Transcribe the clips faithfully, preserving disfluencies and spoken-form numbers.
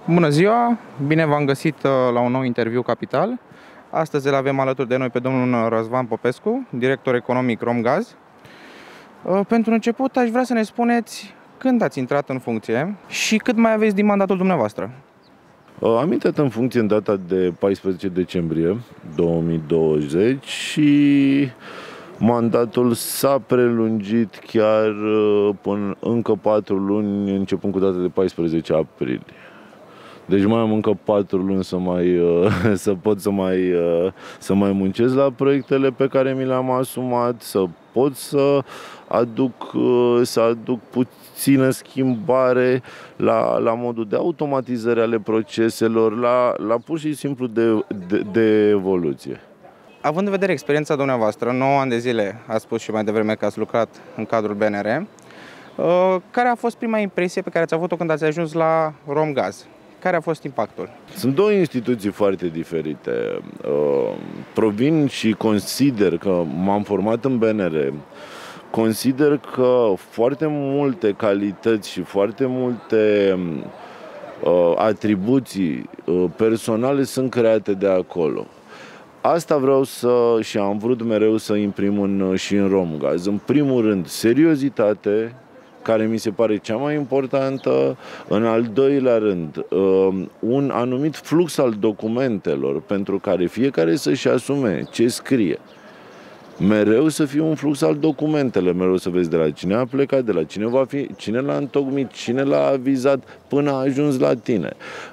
Bună ziua! Bine v-am găsit la un nou interviu Capital. Astăzi îl avem alături de noi pe domnul Răzvan Popescu, director economic Romgaz. Pentru început, aș vrea să ne spuneți când ați intrat în funcție și cât mai aveți din mandatul dumneavoastră. Am intrat în funcție în data de paisprezece decembrie două mii douăzeci și mandatul s-a prelungit chiar până încă patru luni, începând cu data de paisprezece aprilie. Deci mai am încă patru luni să mai să pot să mai să mai muncesc la proiectele pe care mi le-am asumat, să pot să aduc să aduc puțină schimbare la, la modul de automatizare ale proceselor, la, la pur și simplu de, de, de evoluție. Având în vedere experiența dumneavoastră, nouă ani de zile, ați spus și mai devreme că ați lucrat în cadrul B N R, care a fost prima impresie pe care ați avut-o când ați ajuns la Romgaz? Care a fost impactul? Sunt două instituții foarte diferite. Provin și consider că m-am format în B N R. Consider că foarte multe calități și foarte multe atribuții personale sunt create de acolo. Asta vreau să, și am vrut mereu să imprim în, și în Romgaz. În primul rând, seriozitate, care mi se pare cea mai importantă. În al doilea rând, un anumit flux al documentelor pentru care fiecare să-și asume ce scrie. Mereu să fie un flux al documentelor, mereu să vezi de la cine a plecat, de la cine va fi, cine l-a întocmit, cine l-a avizat până a ajuns la tine.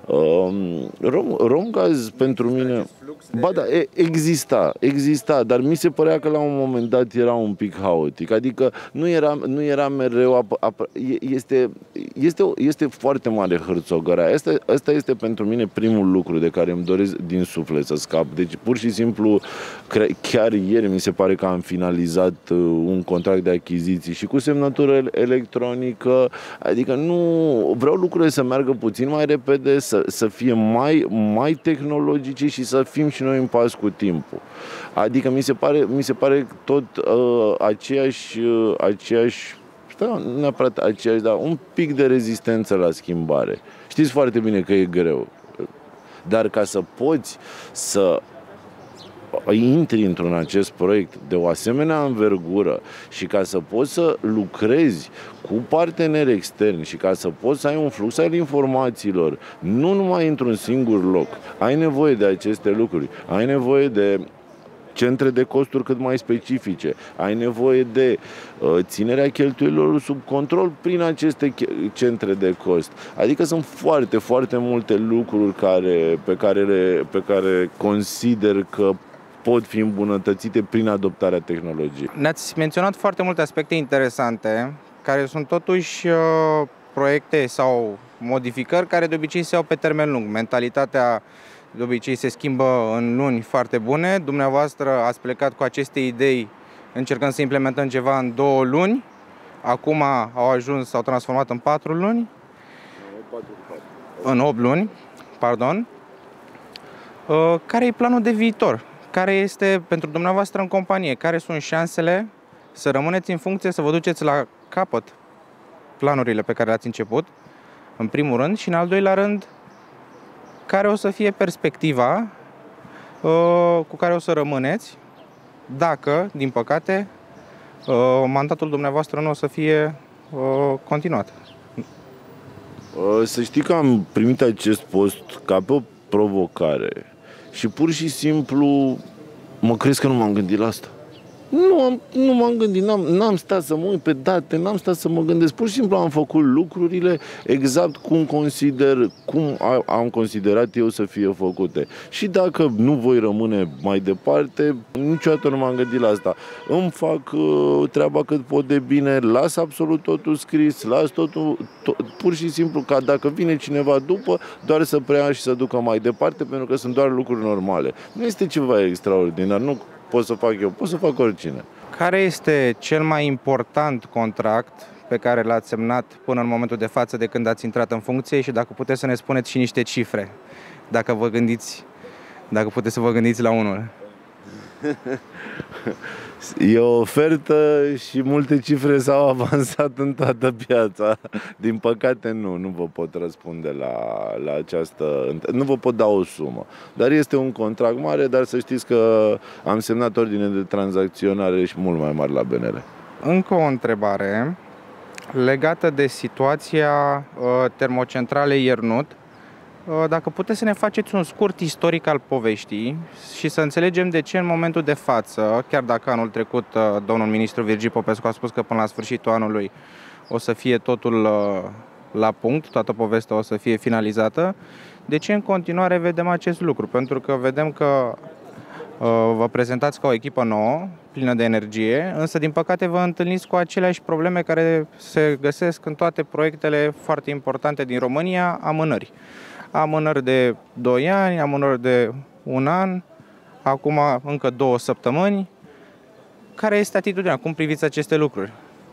Rom, Romgaz pentru mine, ba da, exista, exista, dar mi se părea că la un moment dat era un pic haotic, adică nu era, nu era mereu, ap, ap, este, este, este foarte mare hârțogărea. Asta, asta este pentru mine primul lucru de care îmi doresc din suflet să scap. Deci pur și simplu, chiar ieri mi se pare că am finalizat un contract de achiziții și cu semnătură electronică, adică nu vreau lucrurile să meargă puțin mai repede, să, să fie mai, mai tehnologice și să fim și noi în pas cu timpul. Adică mi se pare, mi se pare tot uh, aceeași, uh, aceeași da, nu neapărat aceeași, dar un pic de rezistență la schimbare. Știți foarte bine că e greu, dar ca să poți să intri într-un acest proiect de o asemenea învergură și ca să poți să lucrezi cu parteneri externi și ca să poți să ai un flux al informațiilor, nu numai într-un singur loc, ai nevoie de aceste lucruri, ai nevoie de centre de costuri cât mai specifice, ai nevoie de uh, ținerea cheltuielilor sub control prin aceste centre de cost. Adică sunt foarte, foarte multe lucruri care, pe, care le, pe care consider că pot fi îmbunătățite prin adoptarea tehnologiei. Ne-ați menționat foarte multe aspecte interesante, care sunt totuși uh, proiecte sau modificări care de obicei se iau pe termen lung. Mentalitatea de obicei se schimbă în luni foarte bune. Dumneavoastră ați plecat cu aceste idei încercând să implementăm ceva în două luni. Acum au ajuns, s-au transformat în patru luni. În opt luni, pardon. Uh, care e planul de viitor? Care este pentru dumneavoastră în companie? Care sunt șansele să rămâneți în funcție, să vă duceți la capăt planurile pe care le-ați început, în primul rând, și în al doilea rând, care o să fie perspectiva uh, cu care o să rămâneți dacă, din păcate, uh, mandatul dumneavoastră nu o să fie uh, continuat? Să știi că am primit acest post ca pe o provocare. Și pur și simplu mă crezi că nu m-am gândit la asta. Nu, am, nu m-am gândit, n-am, n-am stat să mă uit pe date, n-am stat să mă gândesc. Pur și simplu am făcut lucrurile exact cum consider, cum am considerat eu să fie făcute. Și dacă nu voi rămâne mai departe, niciodată nu m-am gândit la asta. Îmi fac uh, treaba cât pot de bine, las absolut totul scris, las totul, to- pur și simplu ca dacă vine cineva după, doar să preia și să ducă mai departe, pentru că sunt doar lucruri normale. Nu este ceva extraordinar, nu pot să fac eu, pot să fac oricine. Care este cel mai important contract pe care l-ați semnat până în momentul de față de când ați intrat în funcție și dacă puteți să ne spuneți și niște cifre, dacă vă gândiți, dacă puteți să vă gândiți la unul? E o ofertă și multe cifre s-au avansat în toată piața. Din păcate nu, nu vă pot răspunde la, la această... Nu vă pot da o sumă. Dar este un contract mare, dar să știți că am semnat ordine de tranzacționare și mult mai mari la B N R. Încă o întrebare legată de situația uh, termocentralei Iernut. Dacă puteți să ne faceți un scurt istoric al poveștii și să înțelegem de ce în momentul de față, chiar dacă anul trecut domnul ministru Virgil Popescu a spus că până la sfârșitul anului o să fie totul la punct, toată povestea o să fie finalizată, de ce în continuare vedem acest lucru? Pentru că vedem că vă prezentați ca o echipă nouă, plină de energie, însă din păcate vă întâlniți cu aceleași probleme care se găsesc în toate proiectele foarte importante din România, amânări. Amânări de doi ani, amânări de un an, acum încă două săptămâni. Care este atitudinea? Cum priviți aceste lucruri?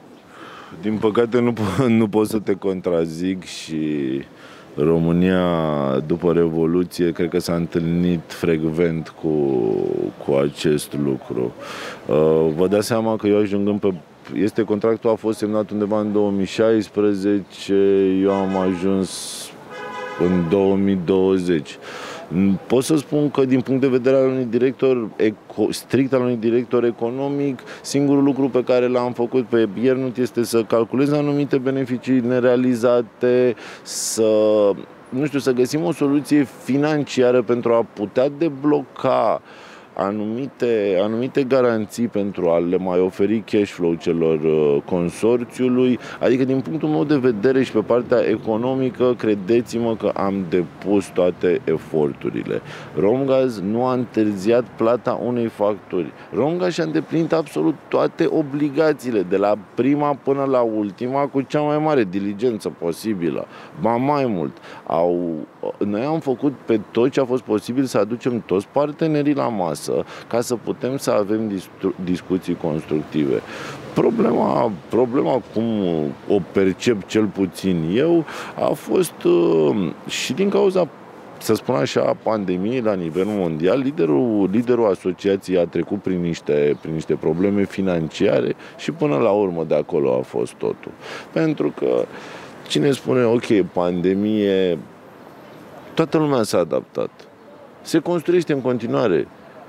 Din păcate nu, po- nu pot să te contrazic și România după Revoluție cred că s-a întâlnit frecvent cu, cu acest lucru. Vă dați seama că eu ajungând pe... Este contractul a fost semnat undeva în două mii șaisprezece, eu am ajuns în două mii douăzeci. Pot să spun că din punct de vedere al unui director eco, strict al unui director economic, singurul lucru pe care l-am făcut pe Iernut este să calculez anumite beneficii nerealizate, să, nu știu, să găsim o soluție financiară pentru a putea debloca anumite, anumite garanții pentru a le mai oferi cash flow celor consorțiului. Adică din punctul meu de vedere și pe partea economică, credeți-mă că am depus toate eforturile. Romgaz nu a întârziat plata unei facturi. Romgaz și-a îndeplinit absolut toate obligațiile, de la prima până la ultima, cu cea mai mare diligență posibilă. Ba mai mult, au, noi am făcut pe tot ce a fost posibil să aducem toți partenerii la masă ca să putem să avem discuții constructive. Problema, problema, cum o percep cel puțin eu, a fost uh, și din cauza, să spun așa, pandemiei la nivel mondial. Liderul, liderul asociației a trecut prin niște, prin niște probleme financiare și până la urmă de acolo a fost totul. Pentru că cine spune, ok, pandemie, toată lumea s-a adaptat. Se construiește în continuare.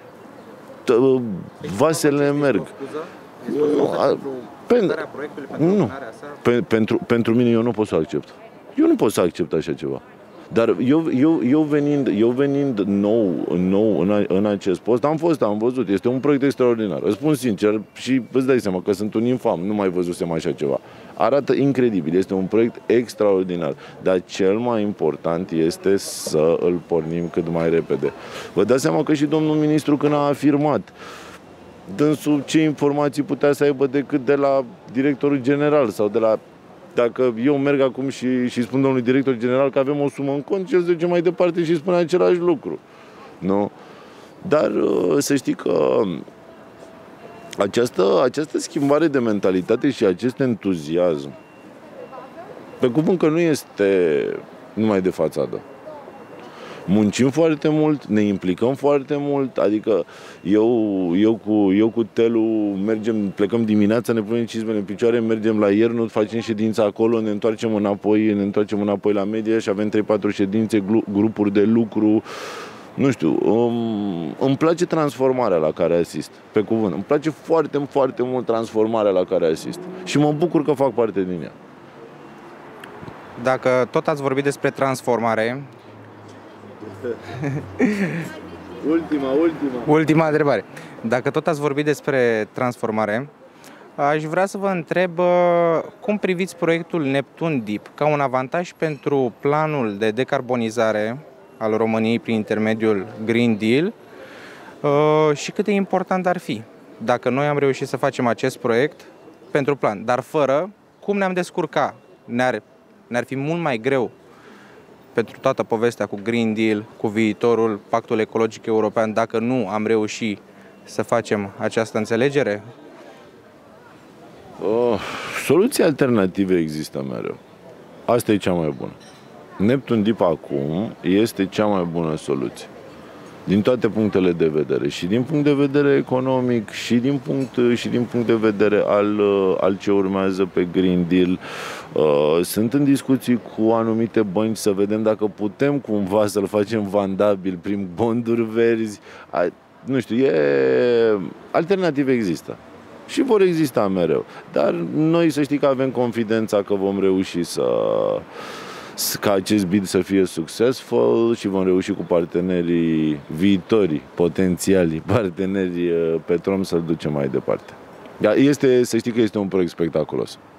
Vasele merg. Nu, a, pen, nu. Pe, pentru, pentru mine eu nu pot să accept. Eu nu pot să accept așa ceva. Dar eu, eu, eu, venind, eu venind nou, nou în, în acest post, am fost, am văzut, este un proiect extraordinar. Îți spun sincer și îți dai seama că sunt un infam, nu mai văzusem așa ceva. Arată incredibil, este un proiect extraordinar, dar cel mai important este să îl pornim cât mai repede. Vă dați seama că și domnul ministru, când a afirmat, dânsul ce informații putea să aibă decât de la directorul general sau de la... Dacă eu merg acum și, și spun domnului director general că avem o sumă în cont, și el se duce mai departe și spune același lucru. Nu? Dar să știi că această, această schimbare de mentalitate și acest entuziasm, pe cuvânt că nu este numai de fațadă. Muncim foarte mult, ne implicăm foarte mult, adică eu, eu, cu, eu cu Telu mergem, plecăm dimineața, ne punem cizmele în picioare, mergem la Iernut, facem ședința acolo, ne întoarcem înapoi, ne întoarcem înapoi la media și avem trei patru ședințe, grupuri de lucru. Nu știu, îmi, îmi place transformarea la care asist, pe cuvânt. Îmi place foarte, foarte mult transformarea la care asist și mă bucur că fac parte din ea. Dacă tot ați vorbit despre transformare... ultima, ultima. Ultima întrebare. Dacă tot ați vorbit despre transformare, aș vrea să vă întreb cum priviți proiectul Neptun Deep ca un avantaj pentru planul de decarbonizare al României prin intermediul Green Deal și cât de important ar fi dacă noi am reușit să facem acest proiect pentru plan, dar fără, cum ne-am descurca? Ne-ar, ne-ar fi mult mai greu pentru toată povestea cu Green Deal, cu viitorul, Pactul Ecologic European, dacă nu am reușit să facem această înțelegere? Oh, soluții alternative există mereu. Asta e cea mai bună. Neptun Deep acum este cea mai bună soluție. din toate punctele de vedere, și din punct de vedere economic, și din punct, și din punct de vedere al, al ce urmează pe Green Deal. Sunt în discuții cu anumite bănci să vedem dacă putem cumva să-l facem vandabil prin bonduri verzi. Nu știu, e... alternative există. Și vor exista mereu. Dar noi să știi că avem confidența că vom reuși să... ca acest bid să fie succesful și vom reuși cu partenerii viitori, potențiali parteneri Petrom să-l ducem mai departe. Este, să știi că este un proiect spectaculos.